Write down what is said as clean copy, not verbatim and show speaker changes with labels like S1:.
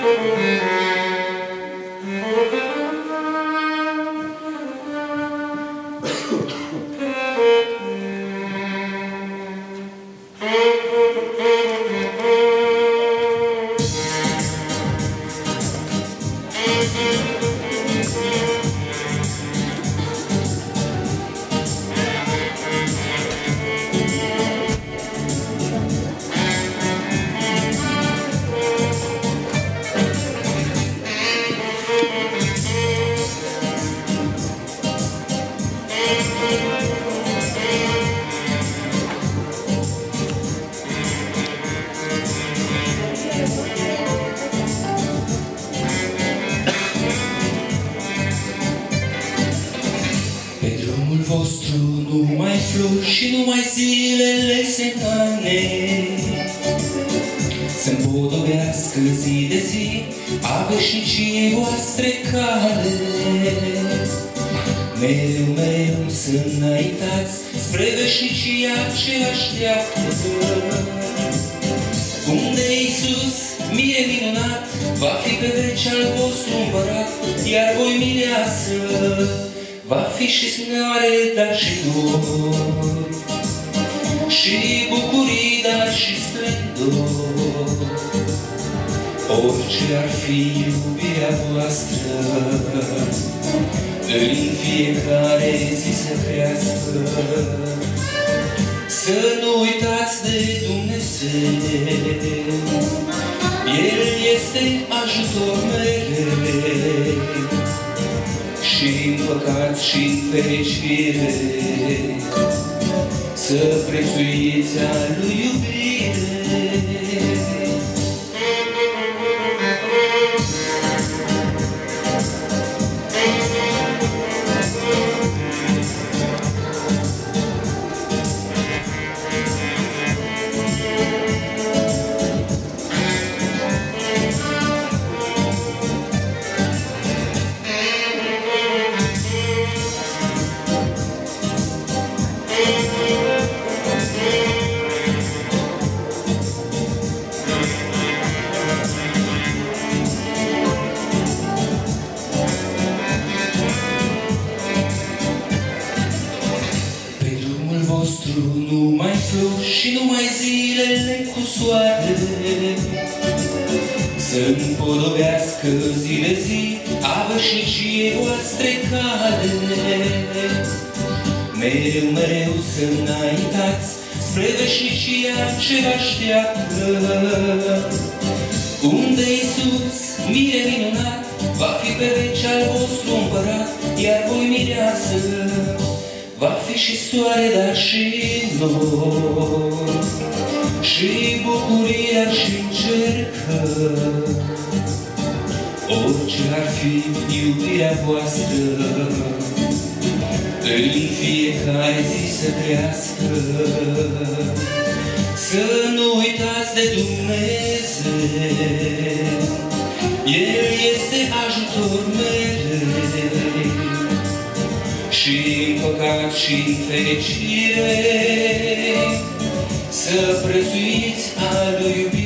S1: vostru numai flori și numai zilele semnane să-mi podobească zi de zi a veșniciei voastre cale. Mereu, mereu să înaintați spre veșnicia ce așteaptă, unde Iisus, mire minunat, va fi pe veci al vostru împărat, iar voi mireasă va fi și snoare, dar și dor, și bucurii, dar și splendor. Orice ar fi iubirea voastră, în fiecare zi să crească. Să nu uitați de Dumnezeu, El este ajutor mereu, și-n păcat și-n fericire, să prețuiți a Lui iubire. Numai flori și numai zilele cu soare să-mi podobească zi de zi a veșniciei voastre cale. Mereu, mereu să înaintați spre veșnicia ce vă așteaptă, unde Iisus, mire minunat, va fi pe veci al vostru împărat, iar voi mireasă va fi și soare, dar și nor, și bucuria și încercă. Orice ar fi iubirea voastră, în fiecare zi să crească. Să nu uitați de Dumnezeu, El este ajutor mereu, și-n păcat și-n fericire, să prețuiți a Lui iubire.